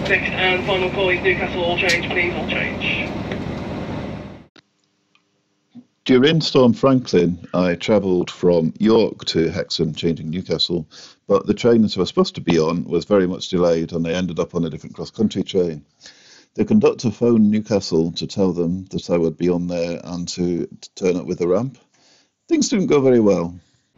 Sixth and final call is Newcastle, all change, please, all change. During Storm Franklin, I travelled from York to Hexham, changing Newcastle, but the train that I was supposed to be on was very much delayed and I ended up on a different cross-country train. The conductor phoned Newcastle to tell them that I would be on there and to turn up with a ramp. Things didn't go very well.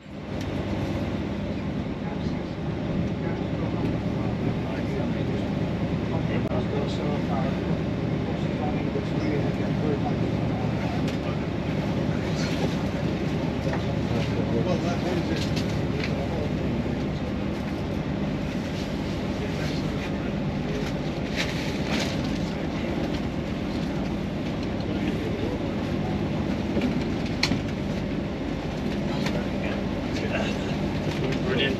Brilliant.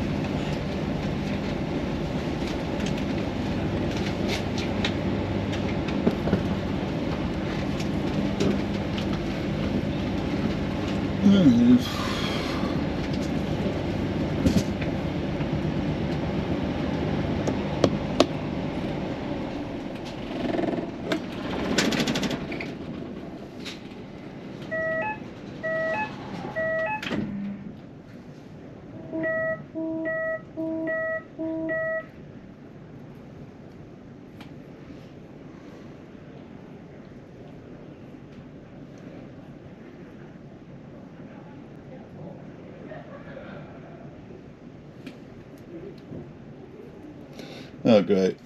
Oh, great.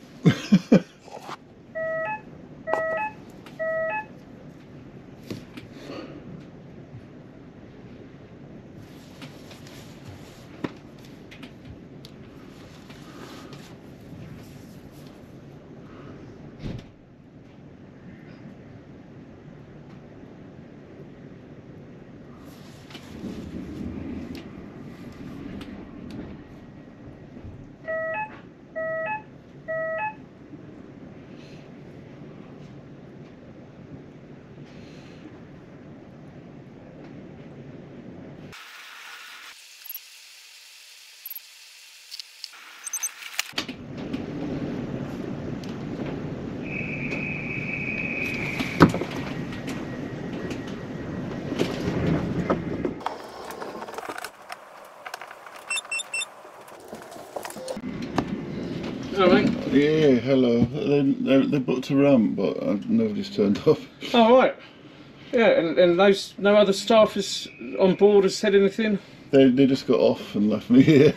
All right. Yeah, hello. They booked a ramp, but nobody's turned up. All right. Yeah, and those no other staff is on board has said anything. They just got off and left me here.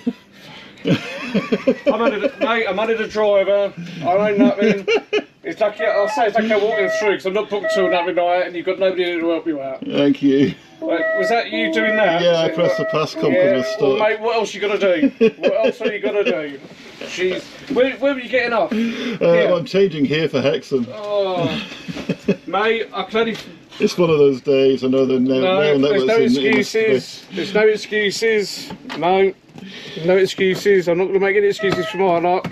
I'm only the driver. I know nothing. It's like I'll say it's like I'm walking through because I'm not booked till every night, and you've got nobody to help you out. Thank you. Like, was that you doing that? Yeah, I pressed the pass com because Yeah. I was stuck. Well, mate, what else you got to do? What else are you got to do? Jeez, where were you getting off? I'm changing here for Hexham. Oh, mate, I can only. It's one of those days. I know the No, there's no excuses. There's no excuses. No, no excuses. I'm not going to make any excuses for my lot.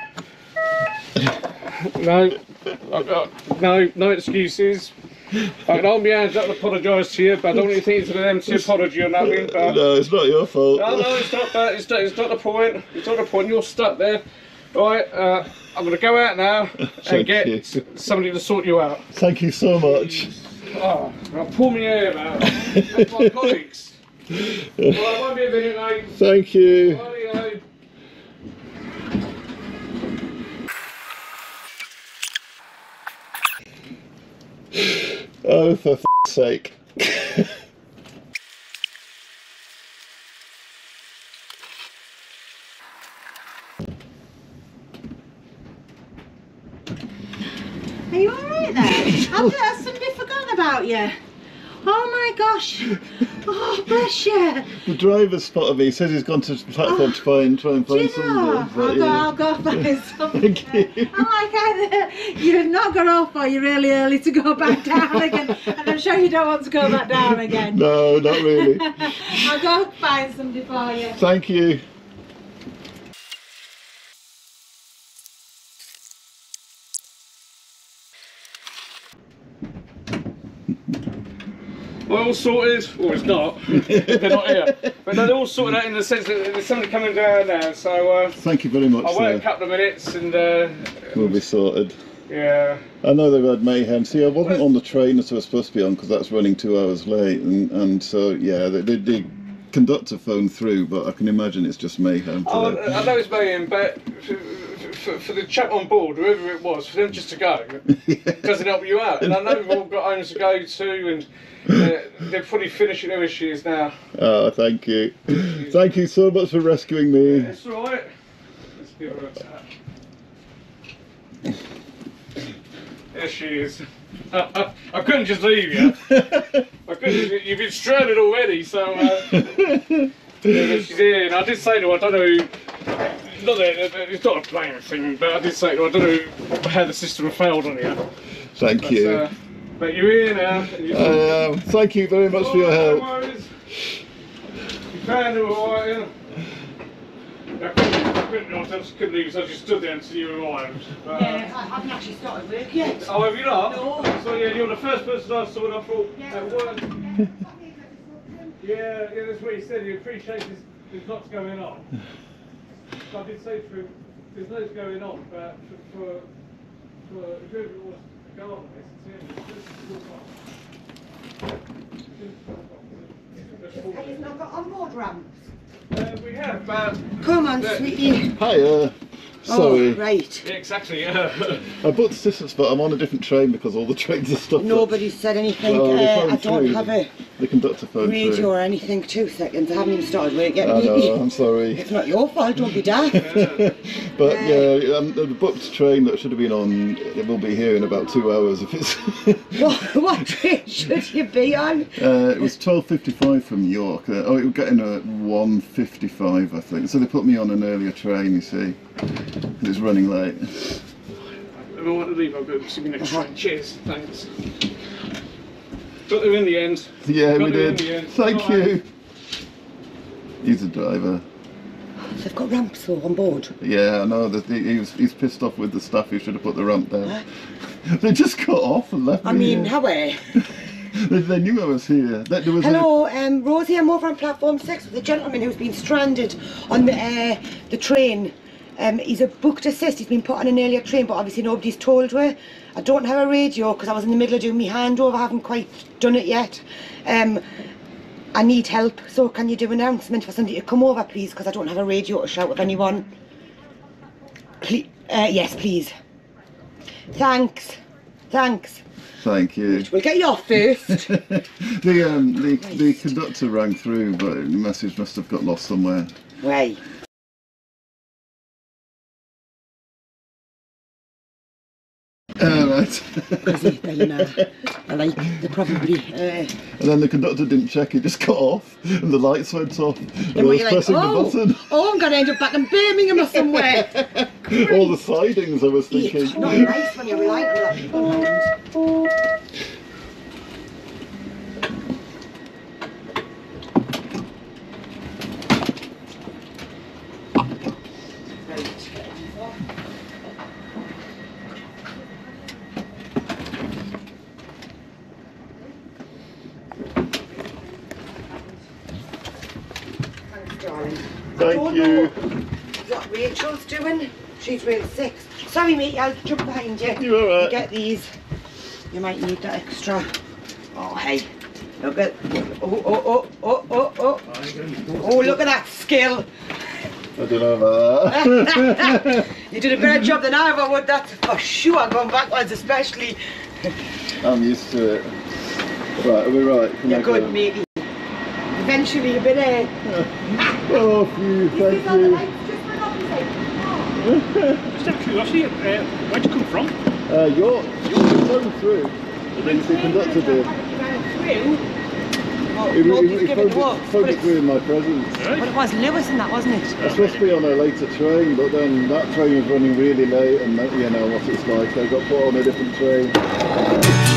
No, no excuses. I can hold my hands up and apologise to you, but I don't want you to think it's an empty apology or nothing. But No, it's not your fault. no, it's not that. It's not the point. It's not the point. You're stuck there. Right, I'm going to go out now and get somebody to sort you out. Thank you so much. Oh, I'll pull my hair out. That's my colleagues. Well, I won't be a minute, mate. Thank you. Rightio. Oh, for f***'s sake. Are you alright there? Has somebody forgotten about you? Oh my gosh! Oh, bless you! The driver spotted me. He says he's gone to the platform to try and find Do you somebody. know? I'll go find something. Thank you. I'm like, either you've not got off or you're really early to go back down again. And I'm sure you don't want to go back down again. No, not really. I'll go find somebody for you. Thank you. all sorted, or it's not, they're not here. But they're all sorted out in the sense that there's somebody coming down now, so... Thank you very much, I'll wait a couple of minutes and... we'll be sorted. Yeah. I know they've had mayhem. See, I wasn't on the train that I was supposed to be on because that's running 2 hours late, and so, yeah, the conductor phoned through, but I can imagine it's just mayhem today. Oh, I know it's mayhem, but for the chap on board, whoever it was, for them just to go, doesn't help you out. And I know we've all got homes to go to, and they're probably finishing their issues now. Oh, thank you. Thank you so much for rescuing me. Yeah, it's alright. Let's give her a tap. There she is. I couldn't just leave you. You've been stranded already, so yeah, she's here. And I did say to her, I don't know, not that it's not a blame thing, but I did say to her, I don't know how the system failed on you. Thank you. But you're here now. Thank you very much for your help. No worries. You found her alright, yeah? I couldn't leave, so I just stood there until you arrived. But, yeah, I haven't actually started work yet. Oh, have you not? No. So yeah, you're the first person I saw and I thought, that worked. Yeah, that's what he said, he appreciates there's lots going on. So I did say to him, there's loads going on, but for whoever it was to go on this, You've not got onboard ramps? we have, but... Come on, sweetie. Hiya. Sorry. Oh, right. Yeah, exactly, yeah. I booked assistance, but I'm on a different train because all the trains are stopped. Nobody said anything. Well, I don't have a the conductor phoned radio through. or anything. 2 seconds. I haven't even started work yet. I know, I'm sorry. It's not your fault, don't be daft. But yeah, the booked train that should have been on, it will be here in about 2 hours if it's... what train should you be on? It was 12:55 from York. It was getting at 1:55, I think. So they put me on an earlier train, you see. And it's running late. If I want to leave, I'll go see you next train. Cheers, thanks. Got there in the end. Yeah, we did. Thank you. He's a driver. They've got ramps though on board. Yeah, I know. He's pissed off with the staff who should have put the ramp down. They just got off and left me. I mean, here. how They knew I was here. There was Hello, Rosie, I'm over on platform 6 with a gentleman who's been stranded on the train. He's a booked assist, he's been put on an earlier train, but obviously nobody's told her. I don't have a radio because I was in the middle of doing my handover, I haven't quite done it yet. I need help, so can you do an announcement for somebody to come over, please, because I don't have a radio to shout with anyone. Please, yes, please. Thanks. Thanks. Thank you. We'll get you off first. The conductor rang through, but the message must have got lost somewhere. Right. Right. They probably. And then the conductor didn't check, he just got off, and the lights went off. And I was pressing the button. Oh, I'm going to end up back in Birmingham or somewhere. All the sidings, I was thinking. It's not nice when you're relying on that people hand. Thank you. What Rachel's doing? She's real sick. Sorry, mate, I'll jump behind you. You're alright. Get these. You might need that extra. Oh, hey. Look at. Oh, look at that skill. I don't know about that. You did a better job than I ever would, that's for sure. Going backwards, especially. I'm used to it. Right, are we right? You're good, matey. Eventually, you'll be there. Oh, phew, thank you. Just out of curiosity, where'd you come from? York. You phoned through. The conductor did. He phoned it through in my presence. But it was Lewis and that, wasn't it? I was supposed to be on a later train, but then that train was running really late, and you know what it's like. I got put on a different train.